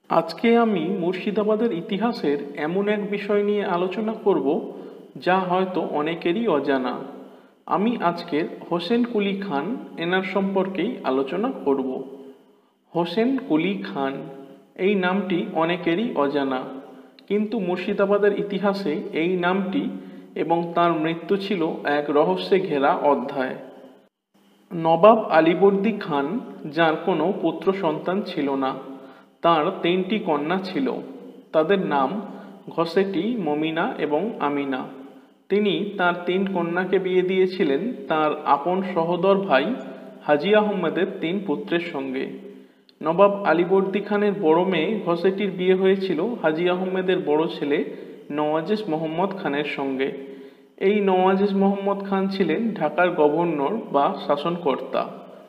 আজকে আমি মুর্শিদাবাদের ইতিহাসের এমন এক বিষয় নিয়ে আলোচনা করব যা হয়তো অনেকেরই অজানা। আমি আজকের হোসেন কুলি খান এনার সম্পর্কেই আলোচনা করব। হোসেন কুলি খান এই নামটি অনেকেরই অজানা, কিন্তু মুর্শিদাবাদের ইতিহাসে এই নামটি এবং তার মৃত্যু ছিল এক রহস্যে ঘেরা অধ্যায়। নবাব আলীবর্দী খান, যার কোনো পুত্র সন্তান ছিল না, তার 3টি কন্যা ছিল। তাদের নাম ঘসেটি, মমিনা এবং আমিনা। তিনি তার 3 কন্যাকে বিয়ে দিয়েছিলেন তার আপন সহোদর ভাই হাজী আহমেদের 3 পুত্রের সঙ্গে। নবাব আলীবর্দী খানের বড় মেয়ে ঘসেটির বিয়ে হয়েছিল হাজী আহমেদের বড় ছেলে নওয়াজেশ মোহাম্মদ খানের সঙ্গে। এই নওয়াজেশ মোহাম্মদ খান ছিলেন ঢাকার গভর্নর বা শাসনকর্তা,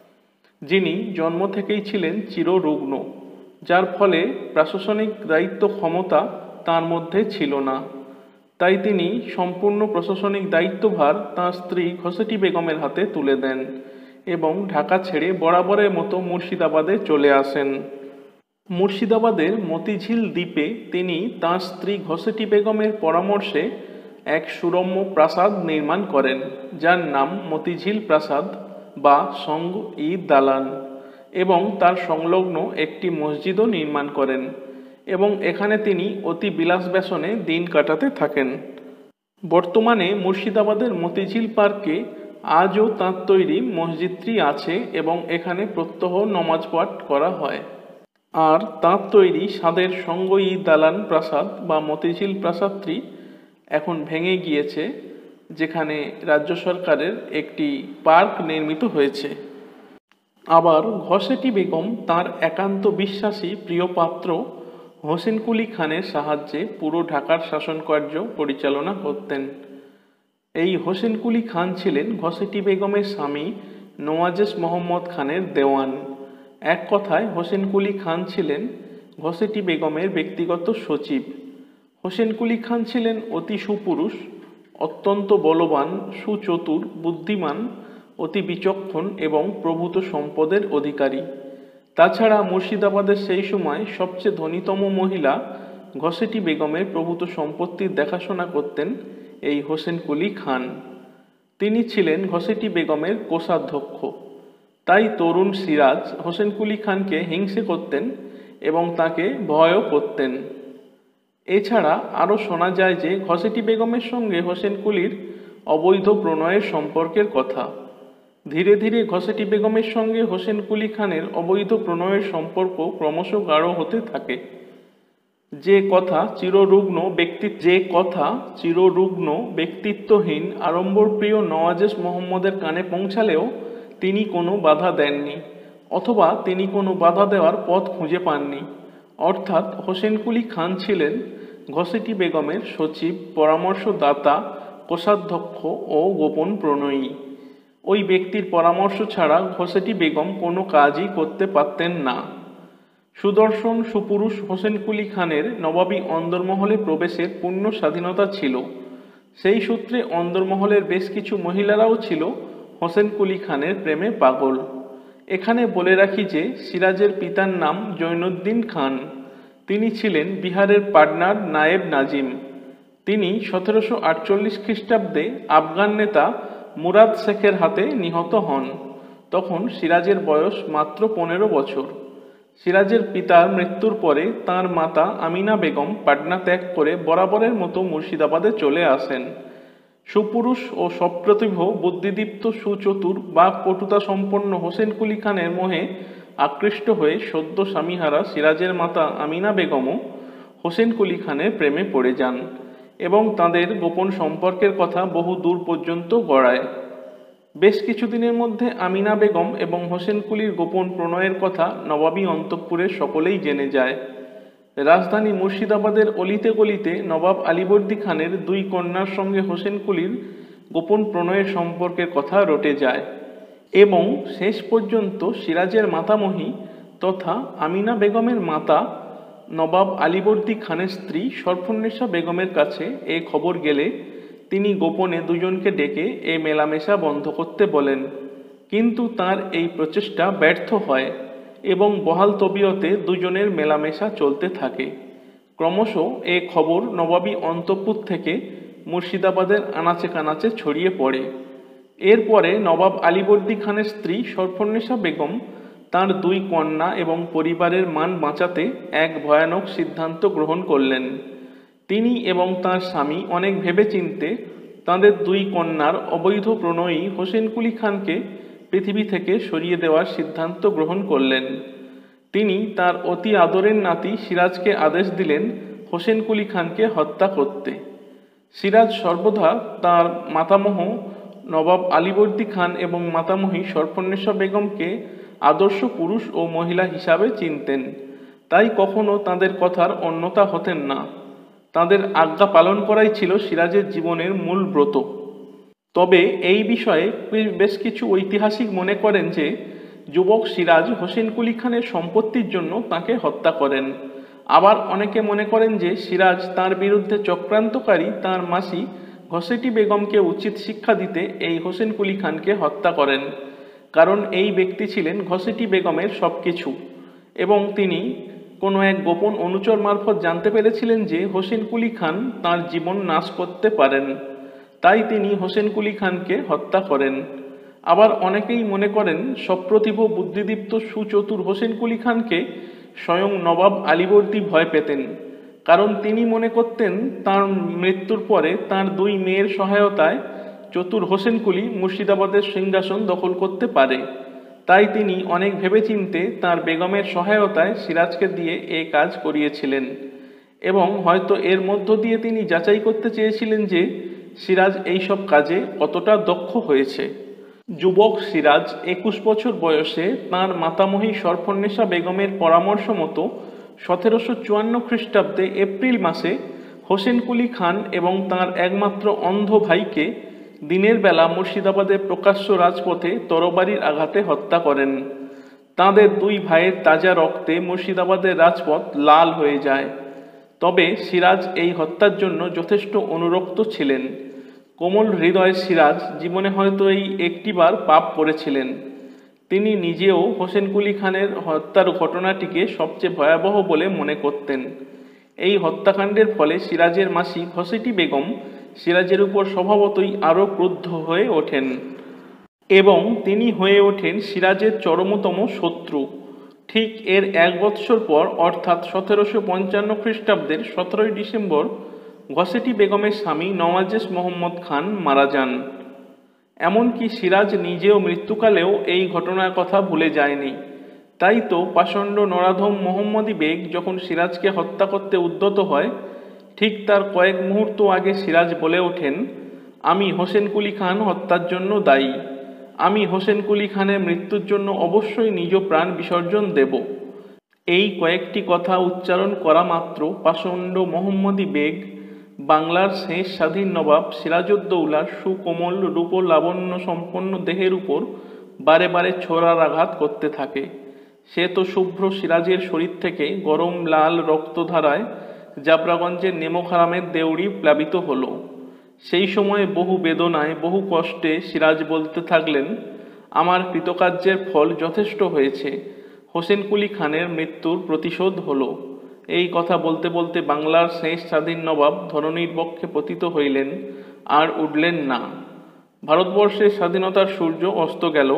যিনি জন্ম থেকেই ছিলেন চিররুগ্ন, যার ফলে প্রশাসনিক দায়িত্ব ক্ষমতা তার মধ্যে ছিল না। তাই তিনি সম্পূর্ণ প্রশাসনিক দায়িত্বভার তাঁর স্ত্রী ঘসেটি বেগমের হাতে তুলে দেন এবং ঢাকা ছেড়ে বরাবরের মতো মুর্শিদাবাদে চলে আসেন। মুর্শিদাবাদের মতিঝিল দ্বীপে তিনি তাঁর স্ত্রী ঘসেটি বেগমের পরামর্শে এক সুরম্য প্রাসাদ নির্মাণ করেন, যার নাম মতিঝিল প্রাসাদ বা সঙ্গ-ই দালান, এবং তার সংলগ্ন একটি মসজিদও নির্মাণ করেন এবং এখানে তিনি অতি বিলাস ব্যসনে দিন কাটাতে থাকেন। বর্তমানে মুর্শিদাবাদের মতিঝিল পার্কে আজও তাঁর তৈরি মসজিদটি আছে এবং এখানে প্রত্যহ নমাজ পাঠ করা হয়। আর তাঁর তৈরি স্বাদের সঙ্গ-ই দালান প্রাসাদ বা মতিঝিল প্রাসাদটি এখন ভেঙে গিয়েছে, যেখানে রাজ্য সরকারের একটি পার্ক নির্মিত হয়েছে। আবার ঘসেটি বেগম তার একান্ত বিশ্বাসী প্রিয় পাত্র হোসেন কুলি খানের সাহায্যে পুরো ঢাকার শাসনকার্য পরিচালনা করতেন। এই হোসেন কুলি খান ছিলেন ঘসেটি বেগমের স্বামী নওয়াজেশ মোহাম্মদ খানের দেওয়ান। এক কথায় হোসেন কুলি খান ছিলেন ঘসেটি বেগমের ব্যক্তিগত সচিব। হোসেন কুলি খান ছিলেন অতি সুপুরুষ, অত্যন্ত বলবান, সুচতুর, বুদ্ধিমান, অতি বিচক্ষণ এবং প্রভূত সম্পদের অধিকারী। তাছাড়া মুর্শিদাবাদের সেই সময় সবচেয়ে ধনীতম মহিলা ঘসেটি বেগমের প্রভূত সম্পত্তির দেখাশোনা করতেন এই হোসেন কুলি খান। তিনি ছিলেন ঘসেটি বেগমের কোষাধ্যক্ষ। তাই তরুণ সিরাজ হোসেন কুলি খানকে হিংসে করতেন এবং তাকে ভয়ও করতেন। এছাড়া আরও শোনা যায় যে ঘসেটি বেগমের সঙ্গে হোসেন কুলির অবৈধ প্রণয়ের সম্পর্কের কথা। ধীরে ধীরে ঘসেটি বেগমের সঙ্গে হোসেন কুলি খানের অবৈধ প্রণয়ের সম্পর্ক ক্রমশ গাঢ় হতে থাকে। যে কথা চিররুগ্ন ব্যক্তিত্বহীন আড়ম্বরপ্রিয় নওয়াজেশ মোহাম্মদের কানে পৌঁছালেও তিনি কোনো বাধা দেননি, অথবা তিনি কোনো বাধা দেওয়ার পথ খুঁজে পাননি। অর্থাৎ হোসেন কুলি খান ছিলেন ঘসেটি বেগমের সচিব, পরামর্শদাতা, কোষাধ্যক্ষ ও গোপন প্রণয়ী। ওই ব্যক্তির পরামর্শ ছাড়া ঘসেটি বেগম কোনো কাজই করতে পারতেন না। সুদর্শন সুপুরুষ হোসেন কুলি খানের নবাবী অন্দরমহলে প্রবেশের পূর্ণ স্বাধীনতা ছিল। সেই সূত্রে অন্দরমহলের বেশ কিছু মহিলারাও ছিল হোসেন কুলি খানের প্রেমে পাগল। এখানে বলে রাখি যে সিরাজের পিতার নাম জৈনুদ্দিন খান। তিনি ছিলেন বিহারের পাটনার নায়েব নাজিম। তিনি 1748 খ্রিস্টাব্দে আফগান নেতা মুরাদ শেখের হাতে নিহত হন। তখন সিরাজের বয়স মাত্র 15 বছর। সিরাজের পিতার মৃত্যুর পরে তাঁর মাতা আমিনা বেগম পাটনা ত্যাগ করে বরাবরের মতো মুর্শিদাবাদে চলে আসেন। সুপুরুষ ও সপ্রতিভ, বুদ্ধিদীপ্ত, সুচতুর, বাকপটুতা সম্পন্ন হোসেন কুলি খানের মোহে আকৃষ্ট হয়ে সদ্য স্বামীহারা সিরাজের মাতা আমিনা বেগমও হোসেন কুলি খানের প্রেমে পড়ে যান এবং তাঁদের গোপন সম্পর্কের কথা বহু দূর পর্যন্ত গড়ায়। বেশ কিছুদিনের মধ্যে আমিনা বেগম এবং হোসেন কুলির গোপন প্রণয়ের কথা নবাবী অন্তঃপুরের সকলেই জেনে যায়। রাজধানী মুর্শিদাবাদের অলিতে গলিতে নবাব আলীবর্দী খানের 2 কন্যার সঙ্গে হোসেন কুলির গোপন প্রণয়ের সম্পর্কের কথা রটে যায় এবং শেষ পর্যন্ত সিরাজের মাতামহী তথা আমিনা বেগমের মাতা নবাব আলীবর্দী খানের স্ত্রী সরফুন্নেসা বেগমের কাছে এ খবর গেলে তিনি গোপনে দুজনকে ডেকে এ মেলামেশা বন্ধ করতে বলেন। কিন্তু তার এই প্রচেষ্টা ব্যর্থ হয় এবং বহাল তবিয়তে দুজনের মেলামেশা চলতে থাকে। ক্রমশ এ খবর নবাবী অন্তঃপুর থেকে মুর্শিদাবাদের আনাচে কানাচে ছড়িয়ে পড়ে। এরপরে নবাব আলীবর্দী খানের স্ত্রী সরফন্নেসা বেগম তাঁর দুই কন্যা এবং পরিবারের মান বাঁচাতে এক ভয়ানক সিদ্ধান্ত গ্রহণ করলেন। তিনি এবং তাঁর স্বামী অনেক ভেবেচিন্তে তাঁদের দুই কন্যার অবৈধ প্রণয়ী হোসেন কুলি খানকে পৃথিবী থেকে সরিয়ে দেওয়ার সিদ্ধান্ত গ্রহণ করলেন। তিনি তার অতি আদরের নাতি সিরাজকে আদেশ দিলেন হোসেন কুলি খানকে হত্যা করতে। সিরাজ সর্বদা তার মাতামহ নবাব আলীবর্দী খান এবং মাতামহী সরফন্নেসা বেগমকে আদর্শ পুরুষ ও মহিলা হিসাবে চিনতেন, তাই কখনো তাঁদের কথার অন্যথা হতেন না। তাঁদের আজ্ঞা পালন করাই ছিল সিরাজের জীবনের মূল ব্রত। তবে এই বিষয়ে বেশ কিছু ঐতিহাসিক মনে করেন যে যুবক সিরাজ হোসেন কুলি খানের সম্পত্তির জন্য তাকে হত্যা করেন। আবার অনেকে মনে করেন যে সিরাজ তার বিরুদ্ধে চক্রান্তকারী তার মাসি ঘসেটি বেগমকে উচিত শিক্ষা দিতে এই হোসেন কুলি খানকে হত্যা করেন, কারণ এই ব্যক্তি ছিলেন ঘসেটি বেগমের সব কিছু, এবং তিনি কোনো এক গোপন অনুচর মারফত জানতে পেরেছিলেন যে হোসেন কুলি খান তাঁর জীবন নাশ করতে পারেন, তাই তিনি হোসেন কুলি খানকে হত্যা করেন। আবার অনেকেই মনে করেন সপ্রতিভ বুদ্ধিদীপ্ত সুচতুর হোসেন কুলি খানকে স্বয়ং নবাব আলীবর্দী ভয় পেতেন, কারণ তিনি মনে করতেন তার মৃত্যুর পরে তার দুই মেয়ের সহায়তায় চতুর হোসেন কুলি মুর্শিদাবাদের সিংহাসন দখল করতে পারে। তাই তিনি অনেক ভেবেচিন্তে তার বেগমের সহায়তায় সিরাজকে দিয়ে এ কাজ করিয়েছিলেন, এবং হয়তো এর মধ্য দিয়ে তিনি যাচাই করতে চেয়েছিলেন যে সিরাজ এইসব কাজে কতটা দক্ষ হয়েছে। যুবক সিরাজ 21 বছর বয়সে তাঁর মাতামহী সরফন্নেসা বেগমের পরামর্শ মতো 1754 খ্রিস্টাব্দে এপ্রিল মাসে হোসেন কুলি খান এবং তাঁর একমাত্র অন্ধ ভাইকে দিনের বেলা মুর্শিদাবাদের প্রকাশ্য রাজপথে তরবারির আঘাতে হত্যা করেন। তাঁদের দুই ভাইয়ের তাজা রক্তে মুর্শিদাবাদের রাজপথ লাল হয়ে যায়। তবে সিরাজ এই হত্যার জন্য যথেষ্ট অনুরক্ত ছিলেন। কোমল হৃদয় সিরাজ জীবনে হয়তো এই একটিবার পাপ করেছিলেন। তিনি নিজেও হোসেন কুলি খানের হত্যার ঘটনাটিকে সবচেয়ে ভয়াবহ বলে মনে করতেন। এই হত্যাকাণ্ডের ফলে সিরাজের মাসি ঘসেটি বেগম সিরাজের উপর স্বভাবতই আরও ক্রুদ্ধ হয়ে ওঠেন, এবং তিনি হয়ে ওঠেন সিরাজের চরমতম শত্রু। ঠিক এর 1 বৎসর পর অর্থাৎ 1755 খ্রিস্টাব্দের 17ই ডিসেম্বর ঘসেটি বেগমের স্বামী নওয়াজেশ মোহাম্মদ খান মারা যান। এমনকি সিরাজ নিজেও মৃত্যুকালেও এই ঘটনার কথা ভুলে যায়নি। তাই তো পাষণ্ড নরাধম মোহাম্মদী বেগ যখন সিরাজকে হত্যা করতে উদ্যত হয়, ঠিক তার কয়েক মুহূর্ত আগে সিরাজ বলে ওঠেন, আমি হোসেন কুলি খান হত্যার জন্য দায়ী। আমি হোসেন কুলি খানের মৃত্যুর জন্য অবশ্যই নিজ প্রাণ বিসর্জন দেব। এই কয়েকটি কথা উচ্চারণ করা মাত্র পাষণ্ড মোহাম্মদী বেগ বাংলার শেষ স্বাধীন নবাব সিরাজউদ্দৌলার সুকোমল রূপ লাবণ্য সম্পন্ন দেহের উপর বারে বারে ছোড়ার আঘাত করতে থাকে। সে তো শুভ্র সিরাজের শরীর থেকে গরম লাল রক্তধারায় জাবরাগঞ্জের নেমোখারামের দেউড়ি প্লাবিত হলো। সেই সময়ে বহু বেদনায় বহু কষ্টে সিরাজ বলতে থাকলেন, আমার কৃতকার্যের ফল যথেষ্ট হয়েছে, হোসেন কুলি খানের মৃত্যুর প্রতিশোধ হলো। এই কথা বলতে বলতে বাংলার শেষ স্বাধীন নবাব ধরণীর বক্ষে পতিত হইলেন, আর উঠলেন না। ভারতবর্ষের স্বাধীনতার সূর্য অস্ত গেল।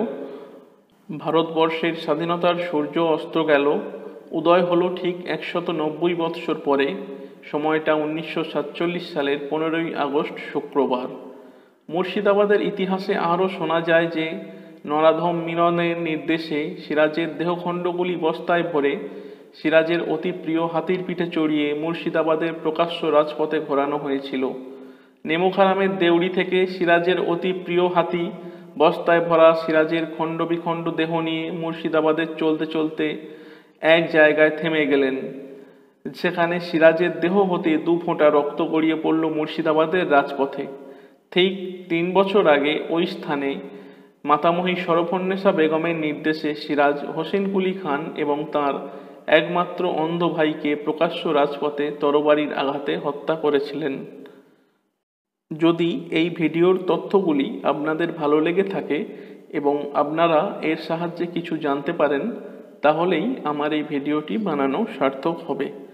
ভারতবর্ষের স্বাধীনতার সূর্য অস্ত গেল। উদয় হলো ঠিক 190 বৎসর পরে। সময়টা 1947 সালের 15ই আগস্ট শুক্রবার। মুর্শিদাবাদের ইতিহাসে আরও শোনা যায় যে নরাধম মিলনের নির্দেশে সিরাজের দেহখণ্ডগুলি বস্তায় ভরে সিরাজের অতি প্রিয় হাতির পিঠে চড়িয়ে মুর্শিদাবাদের প্রকাশ্য রাজপথে ঘোরানো হয়েছিল। নেমোখারামের দেউড়ি থেকে সিরাজের অতি প্রিয় হাতি বস্তায় ভরা সিরাজের খণ্ড বিখণ্ড দেহ নিয়ে মুর্শিদাবাদের চলতে চলতে এক জায়গায় থেমে গেলেন। সেখানে সিরাজের দেহ হতে 2 ফোঁটা রক্ত গড়িয়ে পড়ল মুর্শিদাবাদের রাজপথে। ঠিক 3 বছর আগে ওই স্থানে মাতামহী সরফন্নেসা বেগমের নির্দেশে সিরাজ হোসেন কুলি খান এবং তাঁর একমাত্র অন্ধ ভাইকে প্রকাশ্য রাজপথে তরবারির আঘাতে হত্যা করেছিলেন। যদি এই ভিডিওর তথ্যগুলি আপনাদের ভালো লেগে থাকে এবং আপনারা এর সাহায্যে কিছু জানতে পারেন, তাহলেই আমার এই ভিডিওটি বানানো সার্থক হবে।